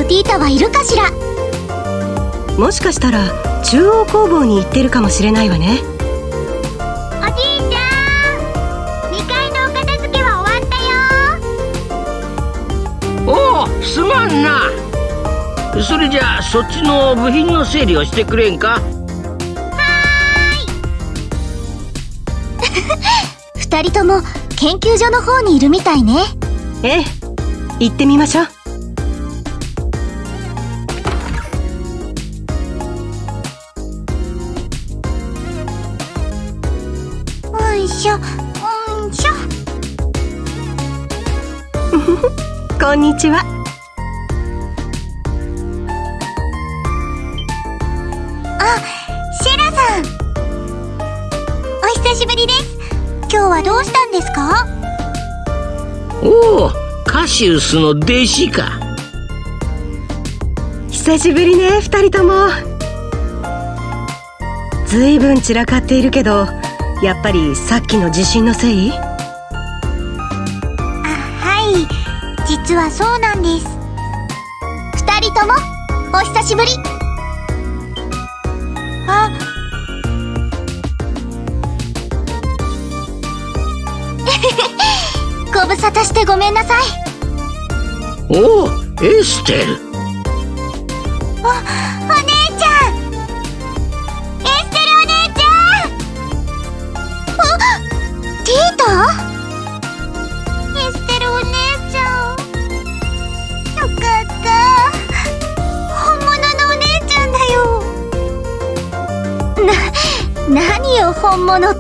ティータはいるかしら。 もしかしたら中央工房に行ってるかもしれないわね。 おじいちゃん、2階のお片付けは終わったよ。 おお、すまんな。それじゃあそっちの部品の整理をしてくれんか。 はーい。2人とも研究所の方にいるみたいね。 ええ、行ってみましょう。 うんしょ、うんしょ。 こんにちは。 あ、シェラさん。お久しぶりです。今日はどうしたんですか？ おお、カシウスの弟子か。 久しぶりね、2人とも。ずいぶん散らかっているけど、やっぱりさっきの地震のせい？ あ、はい。実はそうなんです。2人ともお久しぶり。あ、ご無沙汰してごめんなさい。 おお、エステル。 お姉ちゃん、エステルお姉ちゃん。あ、ティータ？エステルお姉ちゃん、よかった。本物のお姉ちゃんだよ。何よ本物って。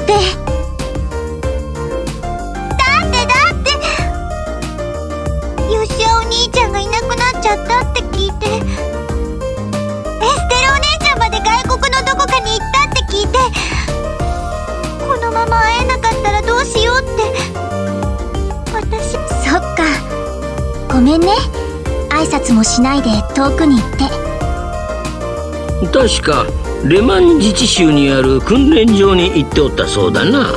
ヨシアお兄ちゃんがいなくなっちゃったって聞いて、エステルお姉ちゃんまで外国のどこかに行ったって聞いて、このまま会えなかったらどうしようって。私、そっか、ごめんね。挨拶もしないで遠くに行って。 確かレマン自治州にある訓練場に行っておったそうだな。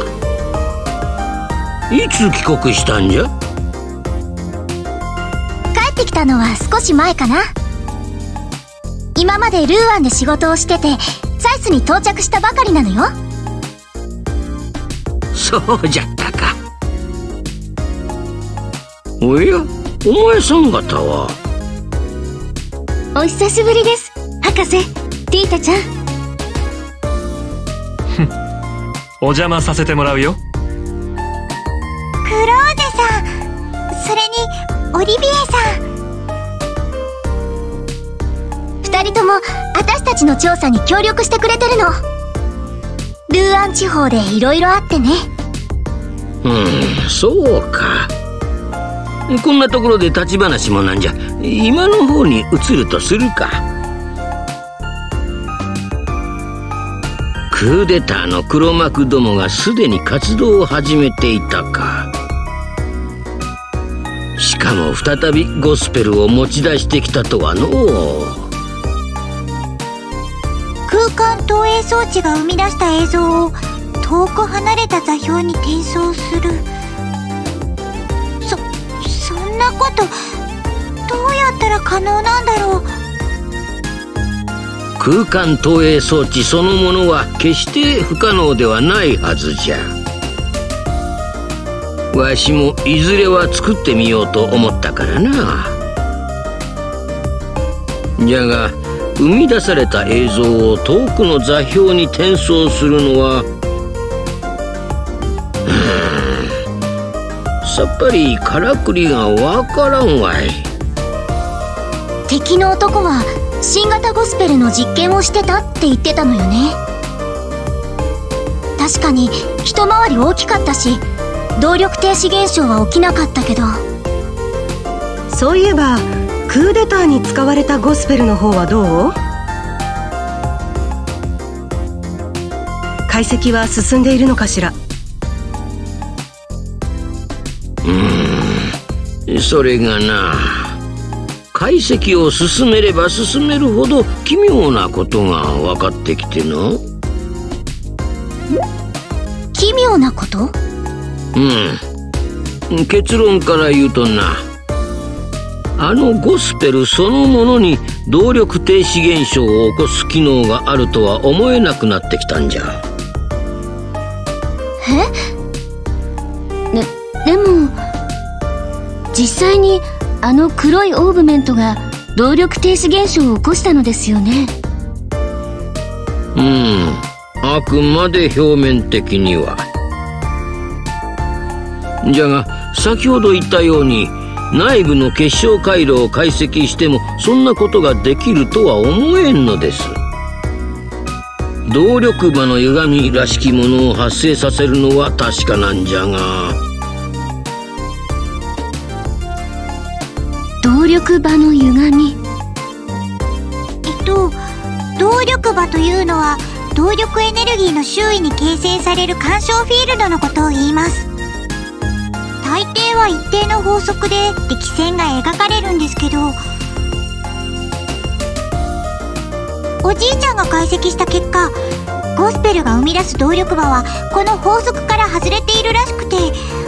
いつ帰国したんじゃ？ 帰ってきたのは少し前かな。今までルーアンで仕事をしてて、サイスに到着したばかりなのよ。 そうじゃったか。おや、お前さん方は。 お久しぶりです、博士、ティータちゃん。 お邪魔させてもらうよ。 クローゼさん、それにオリビエさん。2人とも私たちの調査に協力してくれてるの。ルーアン地方でいろいろあってね。 そうか。こんなところで立ち話もなんじゃ。今の方に移るとするか。クーデターの黒幕どもがすでに活動を始めていたか。しかも再びゴスペルを持ち出してきたとはのう。 空間投影装置が生み出した映像を遠く離れた座標に転送する。そんなことどうやったら可能なんだろう。 空間投影装置そのものは決して不可能ではないはずじゃ。わしもいずれは作ってみようと思ったからな。じゃが生み出された映像を遠くの座標に転送するのはさっぱりからくりがわからんわい。 敵の男は新型ゴスペルの実験をしてたって言ってたのよね。確かに一回り大きかったし、動力停止現象は起きなかったけど。 そういえばクーデターに使われたゴスペルの方はどう？解析は進んでいるのかしら？ それがな、解析を進めれば進めるほど奇妙なことが分かってきてな。 奇妙なこと？ 結論から言うとな、 あのゴスペルそのものに動力停止現象を起こす機能があるとは思えなくなってきたんじゃ。 でも実際にあの黒いオーブメントが動力停止現象を起こしたのですよね。 あくまで表面的には。じゃが先ほど言ったように内部の結晶回路を解析してもそんなことができるとは思えんのです。動力場の歪みらしきものを発生させるのは確かなんじゃが。 動力場の歪み。 動力場というのは動力エネルギーの周囲に形成される干渉フィールドのことを言います。大抵は一定の法則で力線が描かれるんですけど、おじいちゃんが解析した結果、ゴスペルが生み出す動力場はこの法則から外れているらしくて。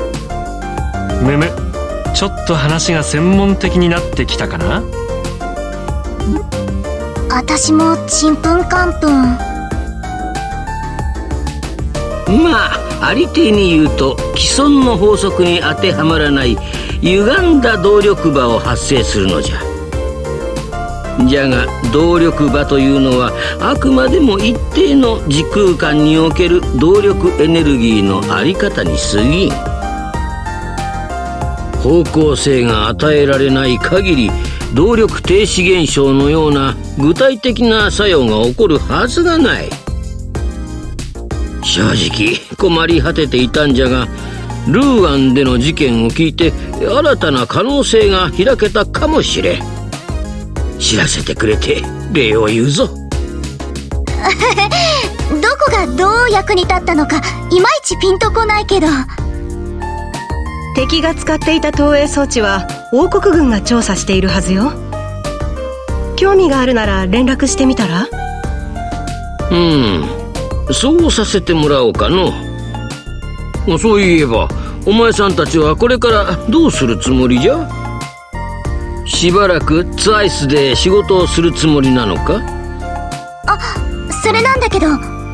ちょっと話が専門的になってきたかな。 私もちんぷんかんぷん。 ありていに言うと既存の法則に当てはまらない歪んだ動力場を発生するのじゃ。じゃが動力場というのはあくまでも一定の時空間における動力エネルギーの在り方に過ぎん。方向性が与えられない限り動力停止現象のような具体的な作用が起こるはずがない。正直困り果てていたんじゃが、ルーアンでの事件を聞いて新たな可能性が開けたかもしれん。知らせてくれて礼を言うぞ。 どこがどう役に立ったのかいまいちピンとこないけど。 敵が使っていた投影装置は王国軍が調査しているはずよ。興味があるなら連絡してみたら。 そうさせてもらおうかの。そういえばお前さんたちはこれからどうするつもりじゃ？しばらくツアイスで仕事をするつもりなのか？ それなんだけど。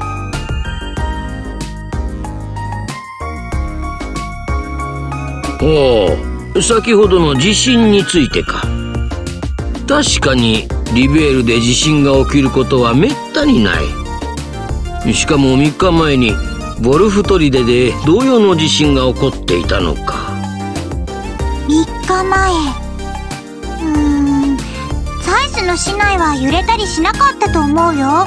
先ほどの地震についてか。確かにリベールで地震が起きることはめったにない。しかも3日前にボルフトリデで同様の地震が起こっていたのか。 3日前。サイスの市内は揺れたりしなかったと思うよ。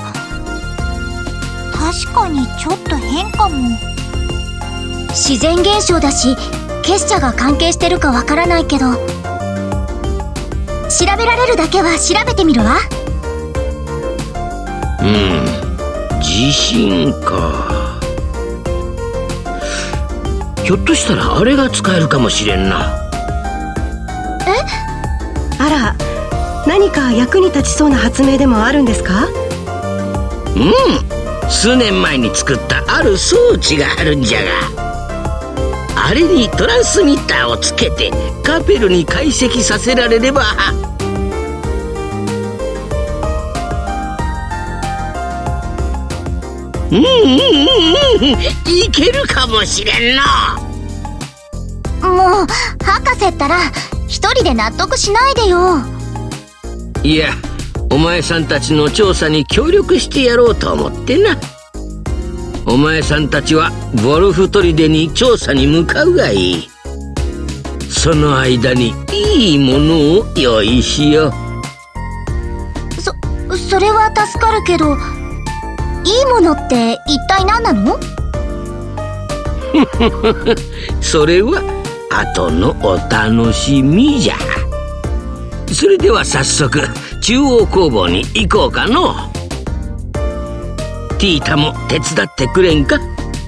確かにちょっと変かも。 自然現象だし結社が関係してるかわからないけど、調べられるだけは調べてみるわ。 地震か。ひょっとしたらあれが使えるかもしれんな。 あら、何か役に立ちそうな発明でもあるんですか？ 数年前に作ったある装置があるんじゃが、あれにトランスミッターをつけてカペルに解析させられれば。いけるかもしれんな。 もう博士ったら一人で納得しないでよ。 いや、お前さんたちの調査に協力してやろうと思ってな。お前さんたちはボルフトリデに調査に向かうがいい。その間にいいものを用意しよう。 それは助かるけど、いいものって一体何なの？ それは後のお楽しみじゃ。それでは早速中央工房に行こうかの。ティータも手伝ってくれんか？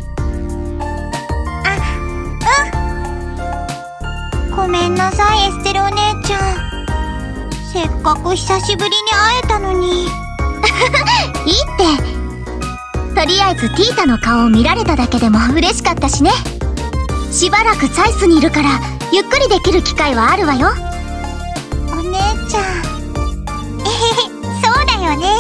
ごめんなさいエステルお姉ちゃん。せっかく久しぶりに会えたのに。 いいって。とりあえずティータの顔を見られただけでも嬉しかったしね。しばらくサイスにいるからゆっくりできる機会はあるわよ。 ちゃん。そうだよね。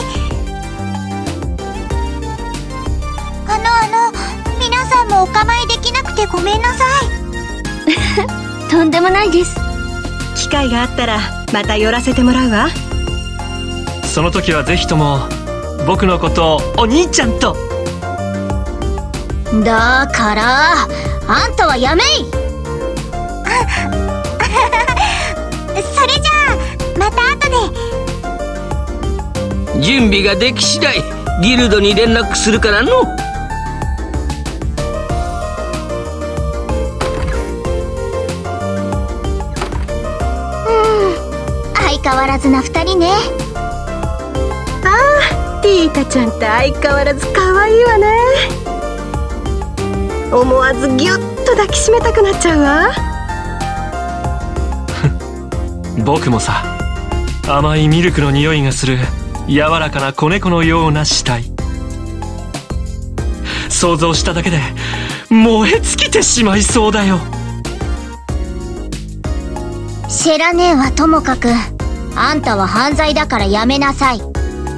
皆さんもお構いできなくてごめんなさい。 とんでもないです。 機会があったらまた寄らせてもらうわ。 その時はぜひとも僕のことをお兄ちゃんと。 だからあんたはやめい。 それじゃあまた後で。 準備ができ次第ギルドに連絡するからの。 相変わらずな二人ね。 ティータちゃんって相変わらず可愛いわね。思わずギュッと抱きしめたくなっちゃうわ。 僕もさ、甘いミルクの匂いがする柔らかな子猫のような死体、想像しただけで燃え尽きてしまいそうだよ。 シェラ姉はともかく、あんたは犯罪だからやめなさい。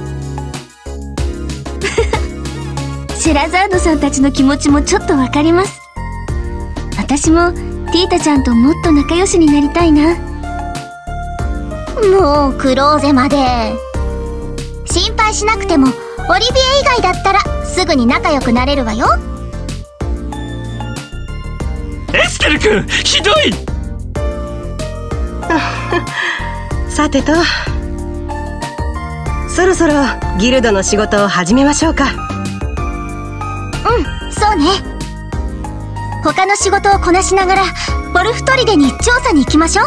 シェラザードさんたちの気持ちもちょっとわかります。私もティータちゃんともっと仲良しになりたいな。もうクローゼまで。心配しなくてもオリビエ以外だったらすぐに仲良くなれるわよ。 エステル君、ひどい。 さてと、そろそろギルドの仕事を始めましょうか。 そうね。他の仕事をこなしながらボルフトリデに調査に行きましょう。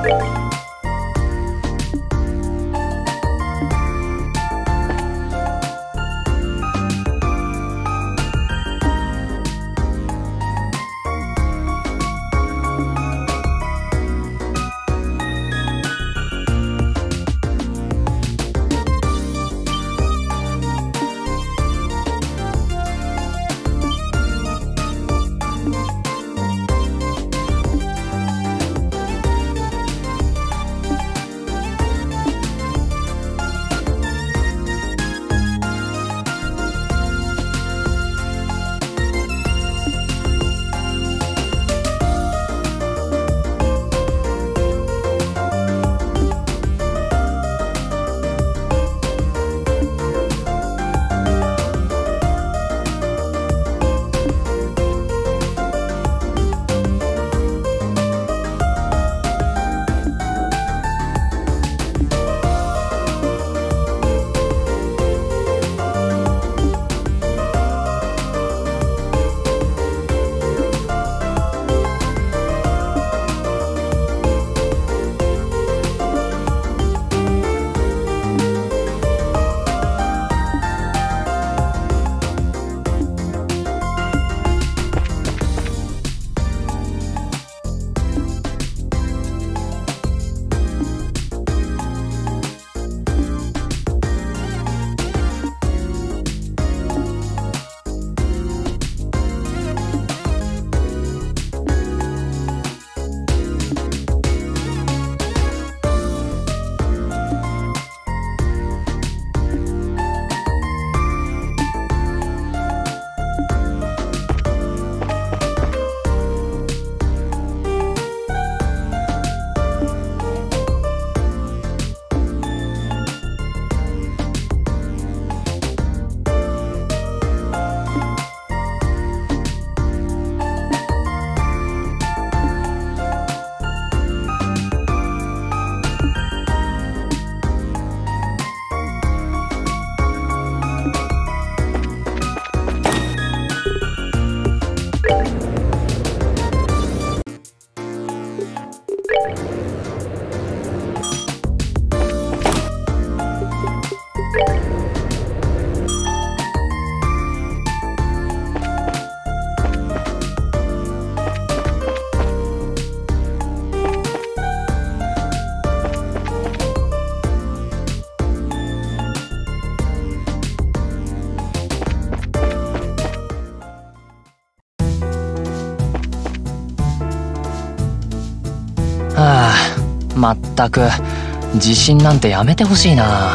まったく自信なんてやめてほしいな。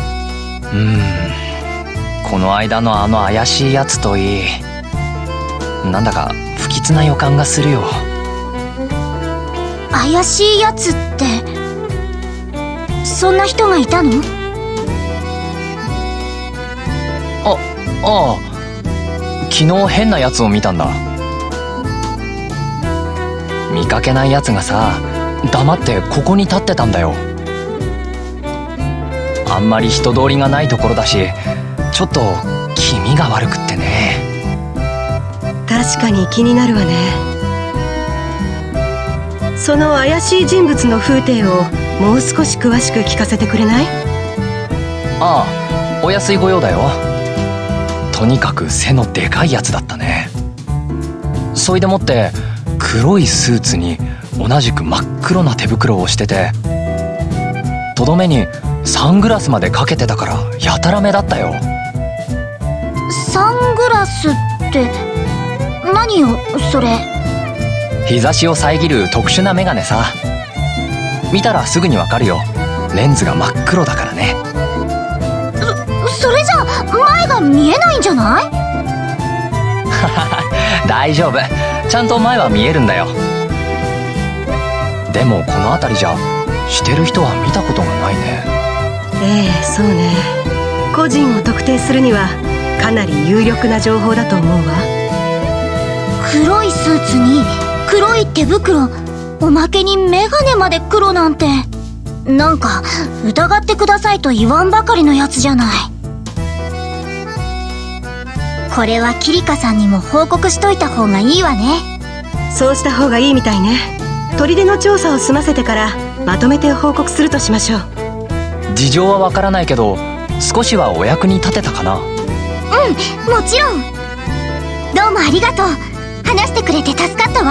この間のあの怪しいやつといい、なんだか不吉な予感がするよ。 怪しいやつって、そんな人がいたの？ ああ、昨日変なやつを見たんだ。見かけないやつがさ、黙ってここに立ってたんだよ。あんまり人通りがないところだし、ちょっと気味が悪くってね。 確かに気になるわね。その怪しい人物の風体をもう少し詳しく聞かせてくれない？ ああ、お安い御用だよ。とにかく背のでかいやつだったね。それでもって黒いスーツに同じく真っ黒な手袋をしてて、とどめにサングラスまでかけてたからやたら目立ったよ。 サングラスって何よそれ？ 日差しを遮る特殊なメガネさ。見たらすぐにわかるよ。レンズが真っ黒だからね。 それじゃ前が見えないんじゃない？ 大丈夫、ちゃんと前は見えるんだよ。でもこの辺りじゃしてる人は見たことがないね。 ええ、そうね。個人を特定するにはかなり有力な情報だと思うわ。 黒いスーツに黒い手袋、おまけにメガネまで黒なんて、なんか疑ってくださいと言わんばかりのやつじゃない。これはキリカさんにも報告しといた方がいいわね。 そうした方がいいみたいね。 砦の調査を済ませてからまとめて報告するとしましょう。 事情はわからないけど少しはお役に立てたかな。 もちろん。どうもありがとう。話してくれて助かったわ。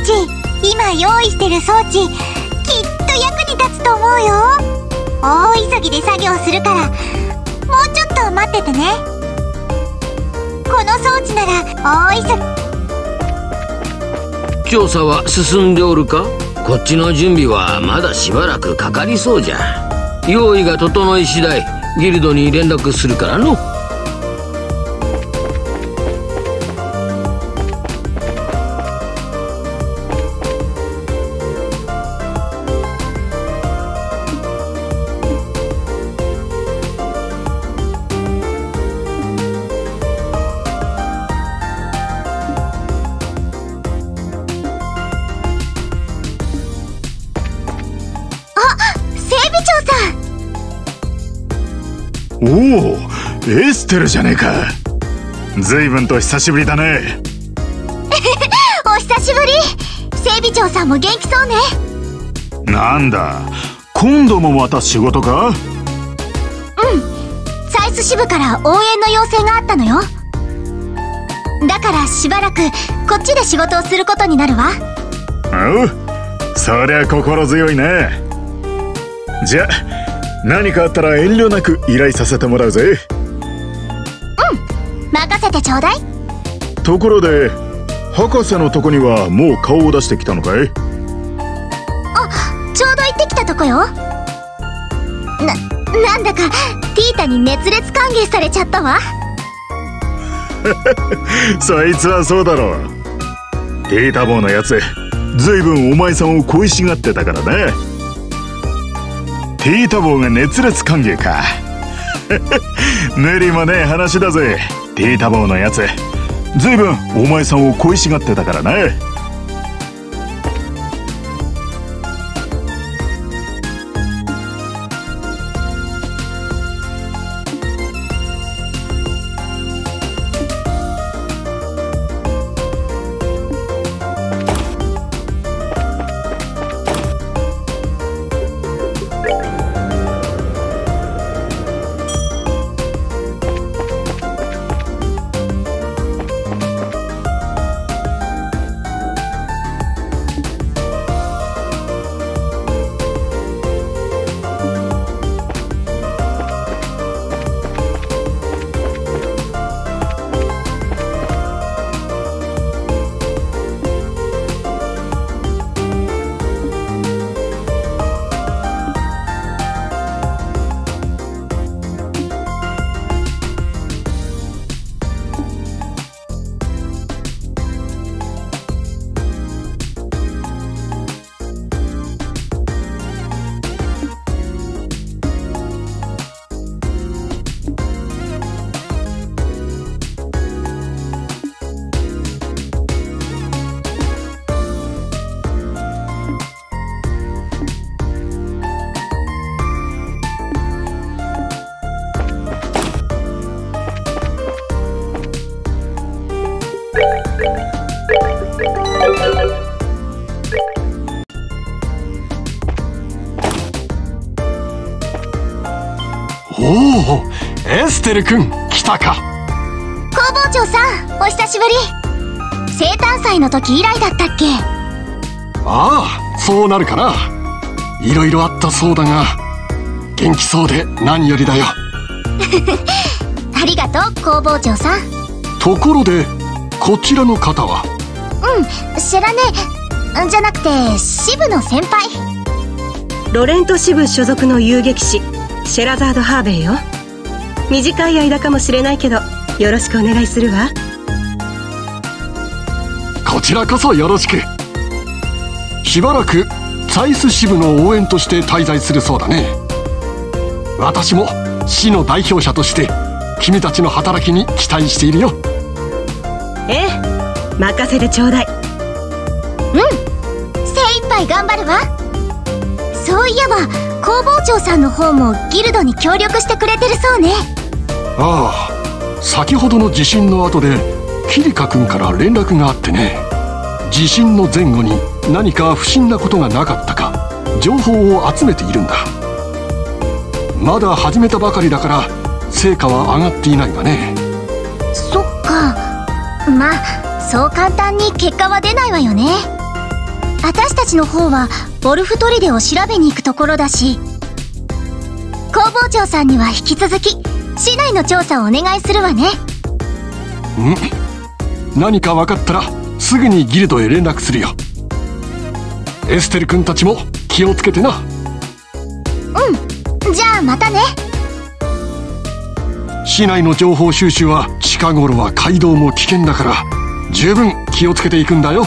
ち、今用意してる装置、きっと役に立つと思うよ。大急ぎで作業するから、もうちょっと待っててね。この装置なら大急ぎ。 調査は進んでおるか？こっちの準備はまだしばらくかかりそうじゃ。用意が整い次第ギルドに連絡するからの。 おお、エステルじゃねえか。ずいぶんと久しぶりだね。 お久しぶり。整備長さんも元気そうね。 なんだ、今度もまた仕事か？ うん、サイス支部から応援の要請があったのよ。だからしばらくこっちで仕事をすることになるわ。 おう、そりゃ心強いね。じゃあ何かあったら遠慮なく依頼させてもらうぜ。 うん、任せてちょうだい。 ところで博士のとこにはもう顔を出してきたのかい？ あ、ちょうど行ってきたとこよ。なんだかティータに熱烈歓迎されちゃったわ。 そいつはそうだろう。ティータ坊のやつ、ずいぶんお前さんを恋しがってたからね。ティータ坊が熱烈歓迎か。無理もねえ話だぜ。ティータ坊のやつ、ずいぶんお前さんを恋しがってたからね。 おお、エステル君来たか。 工房長さん、お久しぶり。生誕祭の時以来だったっけ？ ああ、そうなるかな。いろいろあったそうだが元気そうで何よりだよ。 ありがとう、工房長さん。 ところでこちらの方は？ 知らねえ。じゃなくて支部の先輩。 ロレント支部所属の遊撃士シェラザード・ハーベイよ。短い間かもしれないけどよろしくお願いするわ。 こちらこそよろしく。しばらくサイス支部の応援として滞在するそうだね。私も市の代表者として君たちの働きに期待しているよ。 ええ、任せてちょうだい。 精一杯頑張るわ。そういえば工房長さんの方もギルドに協力してくれてるそうね。 ああ、先ほどの地震の後でキリカ君から連絡があってね。地震の前後に何か不審なことがなかったか情報を集めているんだ。まだ始めたばかりだから成果は上がっていないがね。 そっか。まあそう簡単に結果は出ないわよね。 私たちの方はウォルフ砦を調べに行くところだし、工房長さんには引き続き市内の調査をお願いするわね。 何か分かったらすぐにギルドへ連絡するよ。エステル君たちも気をつけてな。 じゃあまたね。 市内の情報収集は近頃は街道も危険だから十分気をつけていくんだよ。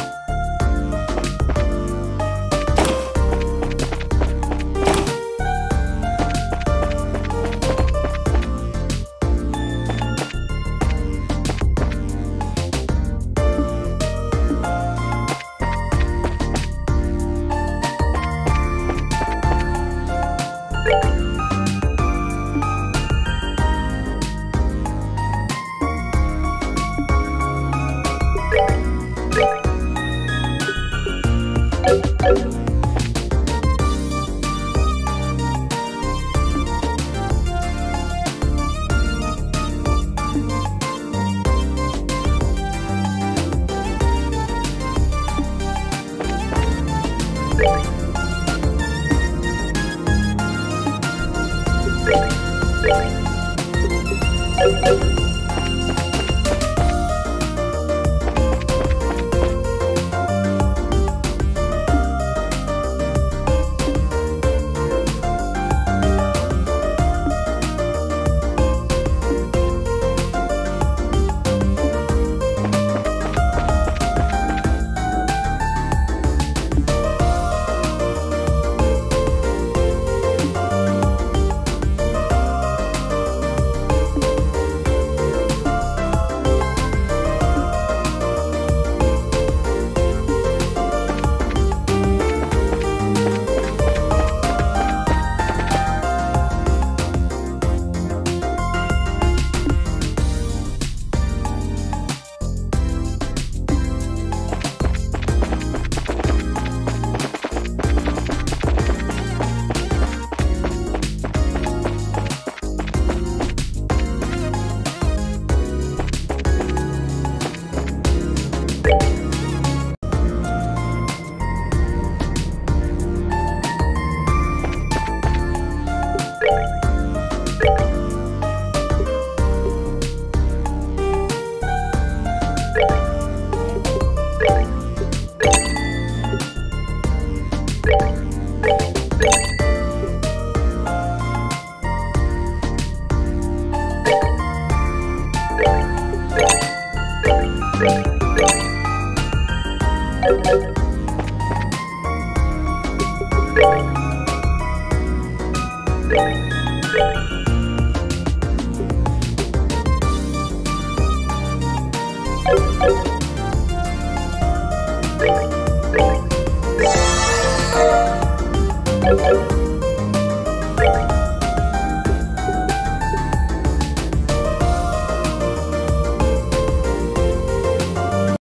you